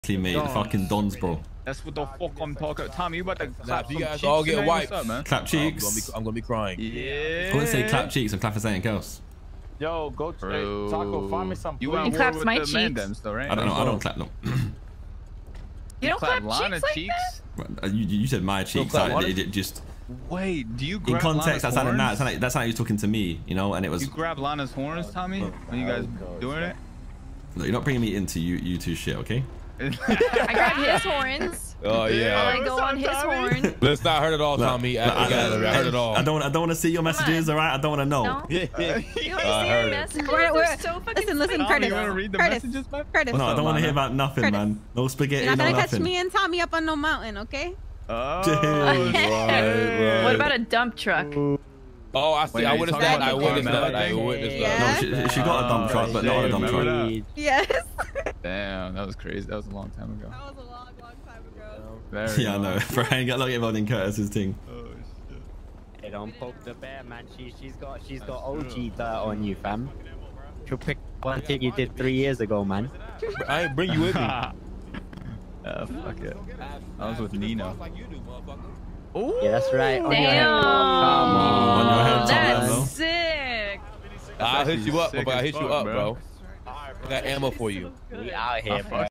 Mate, the fucking dons, bro. That's what the fuck I'm talking about. Tommy, you about to clap you some guys cheeks all get wiped. up, man? Clap cheeks. I'm gonna be crying. Yeah. I wouldn't say clap cheeks. I'm clapping something else. Yo, go Taco, find me some. You want claps with my the cheeks. Mandems, though, right? I don't know. I don't clap them. You don't clap Lana cheeks like that? You said my cheeks. It just. Wait, do you grab in context, that sounded Lana's nice. That's how you was talking to me, you know, and it was. You grab Lana's horns, Tommy? When you guys doing it? Look, you're not bringing me into you two shit, okay? I grab his horns. Oh yeah. I go on his horn. Let's not hurt it all, Tommy. I heard it all. I don't want to see your messages, all right? I don't want to know. No? You want to see your messages? We're so fucking listen, Tommy, Curtis. you want to read the Curtis. messages, man? Curtis. Well, no, I don't want to hear about nothing, Curtis. man. No spaghetti, You're not no gonna catch nothing. me and Tommy up on no mountain, okay? Oh. Right. What about a dump truck? Oh, I see. Wait, I are you witnessed talking that. I about the witnessed that. I watermelon witnessed Yeah. that. No, she got a dump truck, but not a dump truck. That? Yes. Damn, that was crazy. That was a long time ago. That was a long time ago. Very Yeah, I know. long. Brian got lucky about in Curtis's thing. Oh, shit. Hey, don't poke the bear, man. She's got OG dirt on you, fam. She'll pick one thing you did 3 years ago, man. I ain't bring you with me. Fuck it. I was with Nino. Yeah, that's right. On your head. Damn. Come on. On your head, Tom, bro. That's sick. I'll hit you up, Sick but I as hit you fuck, up, bro. bro. I got ammo for you. We out here, bro.